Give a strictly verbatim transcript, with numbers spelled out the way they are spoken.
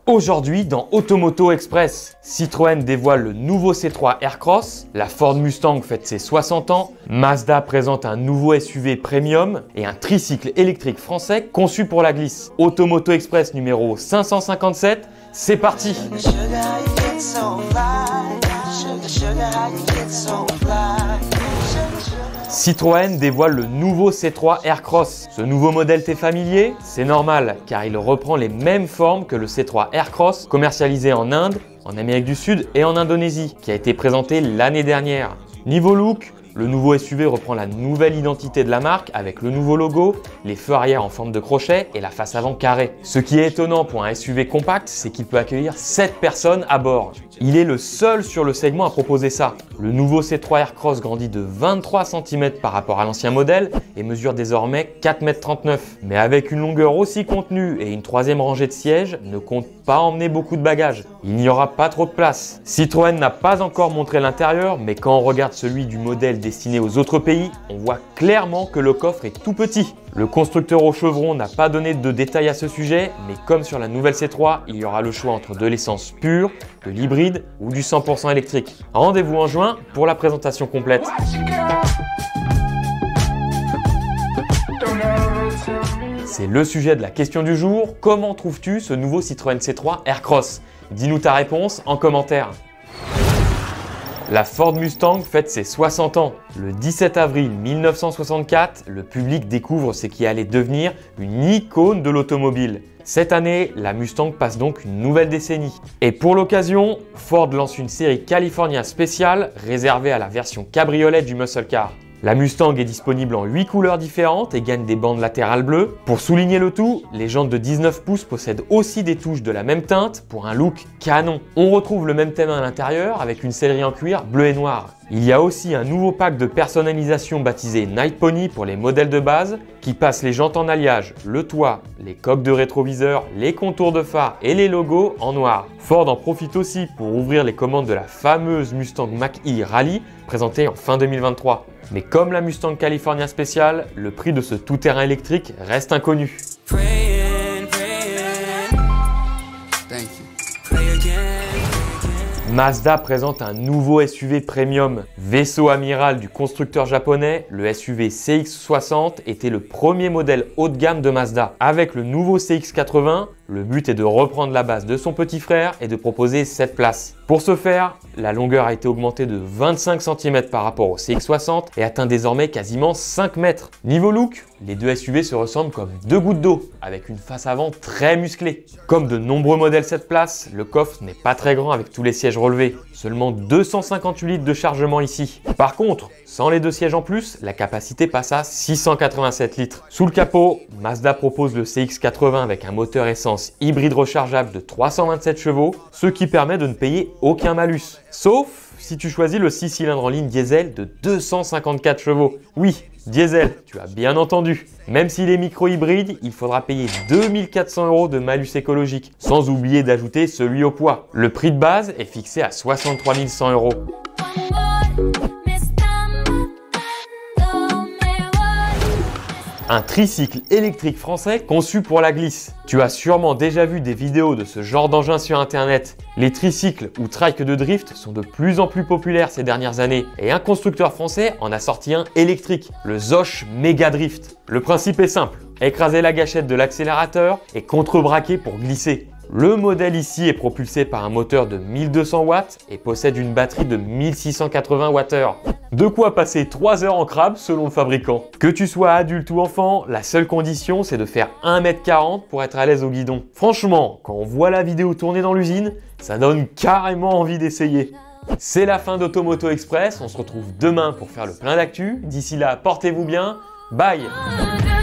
Aujourd'hui, dans Automoto Express, Citroën dévoile le nouveau C trois Aircross, la Ford Mustang fête ses soixante ans, Mazda présente un nouveau S U V premium et un tricycle électrique français conçu pour la glisse. Automoto Express numéro cinq cent cinquante-sept, c'est parti! Citroën dévoile le nouveau C trois Aircross. Ce nouveau modèle t'est familier? C'est normal, car il reprend les mêmes formes que le C trois Aircross commercialisé en Inde, en Amérique du Sud et en Indonésie, qui a été présenté l'année dernière. Niveau look, le nouveau S U V reprend la nouvelle identité de la marque avec le nouveau logo, les feux arrière en forme de crochet et la face avant carrée. Ce qui est étonnant pour un S U V compact, c'est qu'il peut accueillir sept personnes à bord. Il est le seul sur le segment à proposer ça. Le nouveau C trois Aircross grandit de vingt-trois centimètres par rapport à l'ancien modèle et mesure désormais quatre mètres trente-neuf. Mais avec une longueur aussi contenue et une troisième rangée de sièges, ne compte pas emmener beaucoup de bagages. Il n'y aura pas trop de place. Citroën n'a pas encore montré l'intérieur, mais quand on regarde celui du modèle destiné aux autres pays, on voit clairement que le coffre est tout petit. Le constructeur au chevron n'a pas donné de détails à ce sujet, mais comme sur la nouvelle C trois, il y aura le choix entre de l'essence pure, de l'hybride ou du cent pour cent électrique. Rendez-vous en juin pour la présentation complète. C'est le sujet de la question du jour. Comment trouves-tu ce nouveau Citroën C trois Aircross? Dis-nous ta réponse en commentaire. La Ford Mustang fête ses soixante ans. Le dix-sept avril mille neuf cent soixante-quatre, le public découvre ce qui allait devenir une icône de l'automobile. Cette année, la Mustang passe donc une nouvelle décennie. Et pour l'occasion, Ford lance une série California spéciale réservée à la version cabriolet du muscle car. La Mustang est disponible en huit couleurs différentes et gagne des bandes latérales bleues. Pour souligner le tout, les jantes de dix-neuf pouces possèdent aussi des touches de la même teinte pour un look canon. On retrouve le même thème à l'intérieur avec une sellerie en cuir bleu et noir. Il y a aussi un nouveau pack de personnalisation baptisé Night Pony pour les modèles de base qui passe les jantes en alliage, le toit, les coques de rétroviseur, les contours de phare et les logos en noir. Ford en profite aussi pour ouvrir les commandes de la fameuse Mustang Mach-E Rally présentée en fin deux mille vingt-trois. Mais comme la Mustang California spéciale, le prix de ce tout-terrain électrique reste inconnu. Mazda présente un nouveau S U V premium. Vaisseau amiral du constructeur japonais, le S U V C X soixante était le premier modèle haut de gamme de Mazda. Avec le nouveau C X quatre-vingts, le but est de reprendre la base de son petit frère et de proposer sept places. Pour ce faire, la longueur a été augmentée de vingt-cinq centimètres par rapport au C X soixante et atteint désormais quasiment cinq mètres. Niveau look, les deux S U V se ressemblent comme deux gouttes d'eau, avec une face avant très musclée. Comme de nombreux modèles sept places, le coffre n'est pas très grand avec tous les sièges relevés. Seulement deux cent cinquante-huit litres de chargement ici. Par contre, sans les deux sièges en plus, la capacité passe à six cent quatre-vingt-sept litres. Sous le capot, Mazda propose le C X quatre-vingts avec un moteur essence hybride rechargeable de trois cent vingt-sept chevaux, ce qui permet de ne payer aucun malus. Sauf si tu choisis le six cylindres en ligne diesel de deux cent cinquante-quatre chevaux. Oui, diesel, tu as bien entendu. Même s'il est micro-hybride, il faudra payer deux mille quatre cents euros de malus écologique, sans oublier d'ajouter celui au poids. Le prix de base est fixé à soixante-trois mille cent euros. Un tricycle électrique français conçu pour la glisse. Tu as sûrement déjà vu des vidéos de ce genre d'engin sur internet. Les tricycles ou trikes de drift sont de plus en plus populaires ces dernières années et un constructeur français en a sorti un électrique, le Zosch Mega Drift. Le principe est simple, écraser la gâchette de l'accélérateur et contrebraquer pour glisser. Le modèle ici est propulsé par un moteur de mille deux cents watts et possède une batterie de mille six cent quatre-vingts watt-heure. De quoi passer trois heures en crabe selon le fabricant. Que tu sois adulte ou enfant, la seule condition c'est de faire un mètre quarante pour être à l'aise au guidon. Franchement, quand on voit la vidéo tourner dans l'usine, ça donne carrément envie d'essayer. C'est la fin d'Automoto Express, on se retrouve demain pour faire le plein d'actu. D'ici là, portez-vous bien, bye!